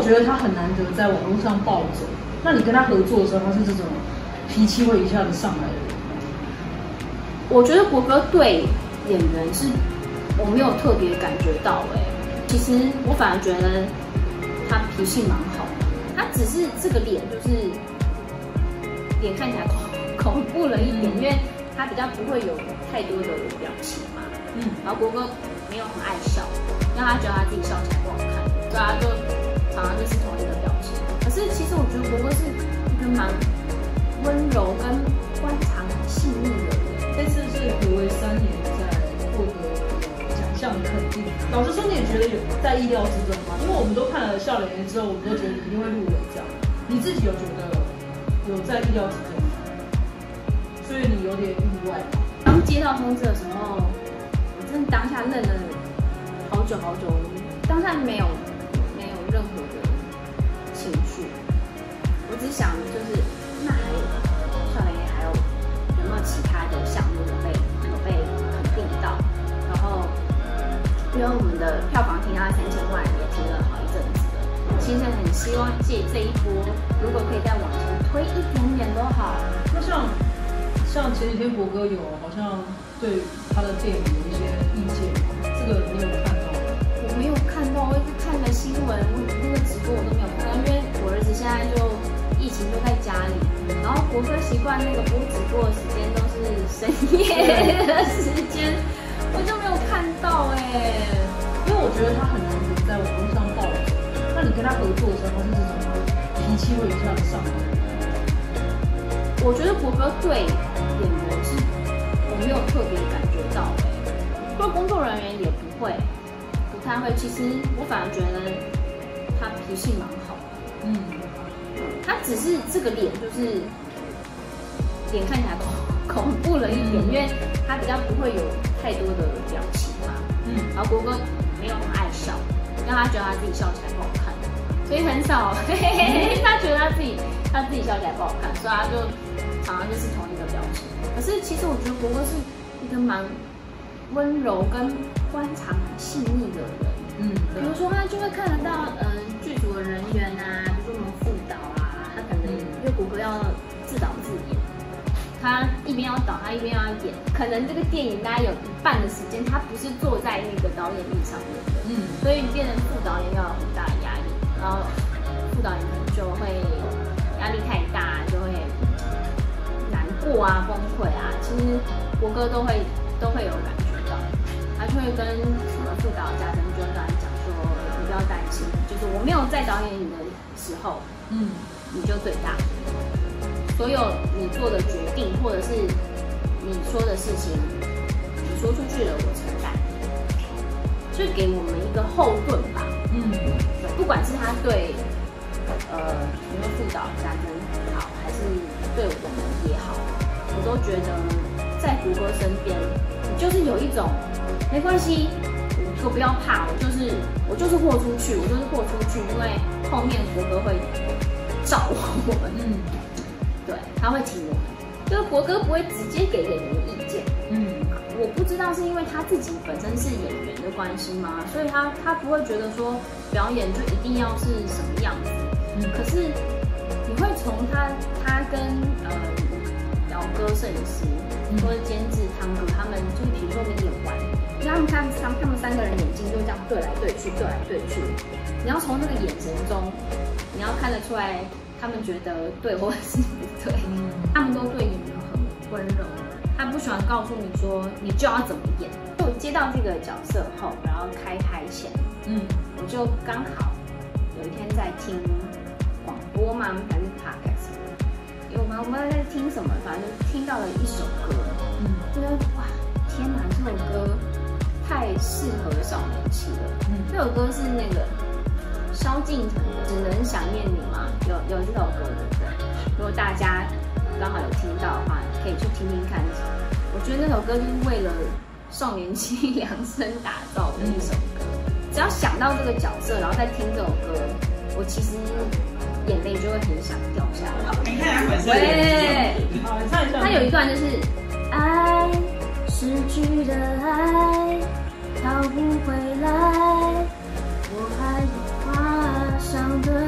觉得他很难得在网络上暴走。那你跟他合作的时候，他是这种脾气会一下子上来的人吗？ 我觉得国歌对演员是，我没有特别感觉到其实我反而觉得他脾气蛮好的，他只是这个脸就是脸看起来恐怖了一点，因为他比较不会有太多的表情嘛，然后国歌没有很爱笑，让他觉得他自己笑起来不好看，所以他就常常就是同一个表情。可是其实我觉得国歌是一个蛮温柔跟观察很细腻的人。 这次是暌违3年在获得奖项的肯定。老实说，你也觉得有在意料之中吗？因为我们都看了《笑脸》之后，我们都觉得一定会入围这样。你自己有觉得有在意料之中吗？所以你有点意外。 刚接到通知的时候，我真的当下愣了好久好久，当下没有任何的情绪，我只想就是那还有笑脸还有没有其他的项目有被肯定到，然后因为我们的票房停到3000万也停了好一阵子了，其实很希望借这一波，如果可以再往前推一点点都好。 那像前几天国歌有好像对他的电影有一些意见，这个你有看到吗？ 我没有看到，我看了新闻，我那个直播我都没有看到，因为我儿子现在就疫情都在家里，然后国歌习惯那个播直播的时间都是深夜的时间，我就没有看到因为我觉得他很难得在网络上暴走。那你跟他合作的时候，他是这种脾气会一下子上来的？ 我觉得国歌对演员是，我没有特别感觉到对工作人员也不太会。其实我反而觉得他脾气蛮好的，他只是这个脸就是脸看起来恐怖了一点，因为他比较不会有太多的表情嘛，然后国歌没有很爱笑，让他觉得他自己笑起来不好看，所以很少他觉得他自己笑起来不好看，所以他就常常就是同一个表情。可是其实我觉得国歌是一个蛮温柔跟观察很细腻的人，比如说他就会看得到剧组的人员啊，比如说我们副导啊，他可能因为国歌要自导自演，他一边要导，他一边要演，可能这个电影大概有一半的时间他不是坐在那个导演椅上面的，所以变成副导演要有很大的压力，然后副导演可能就会压力太大，就会难过啊、崩溃啊。其实国歌都会有感觉到，他就会跟什么副导家珍就跟他讲说，你不要担心，就是我没有在导演你的时候，你就最大。所有你做的决定或者是你说的事情，你说出去了，我承担，就给我们一个后盾吧。不管是他对比如说副导家珍好，还是对我们也好，我都觉得在国歌身边，你就是有一种没关系，我不要怕，我就是豁出去，因为后面国歌会照我们，对，他会挺我们，就是国歌不会直接给演员意见，我不知道是因为他自己本身是演员的关系吗？所以他不会觉得说表演就一定要是什么样子，可是你会从他跟姚哥摄影师或者监制汤哥他们，就是比如说我们演完，因为他们3个人眼睛就这样对来对去，你要从那个眼神中，你要看得出来他们觉得对或者是不对，他们都对演员很温柔。他不喜欢告诉你说你就要怎么演。就我接到这个角色后，然后开拍前，我就刚好有一天在听广播嘛，还是 podcast， 因为我们在听什么，反正听到了一首歌，觉得哇，天哪，这首歌太适合少年期了。这首歌是那个萧敬腾的《只能想念你》嘛，有这首歌对不对？如果大家刚好有听到的话，可以去听听看。我觉得那首歌就是为了少年期量身打造的一首歌。只要想到这个角色，然后再听这首歌，我其实眼泪就会很想掉下来。 你看他本身。 喂， 好，你唱一下。 他有一段就是爱失去的爱讨不回来，我还有画上的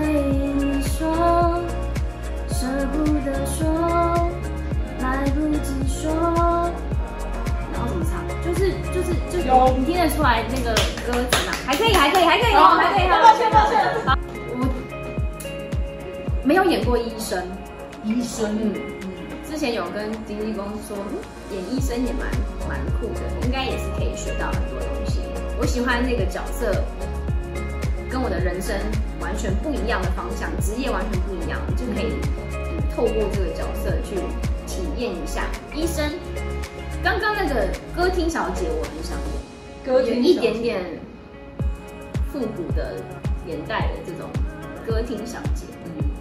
说，然后怎么唱？就是有你听得出来那个歌词吗？还可以， 抱歉， 好，我没有演过医生，之前有跟经纪公司说，演医生也蛮酷的，应该也是可以学到很多东西。我喜欢那个角色，跟我的人生完全不一样的方向，职业完全不一样，就可以透过这个角色去体验一下医生。刚刚那个歌厅小姐我很想演，有一点点复古的年代的这种歌厅小姐。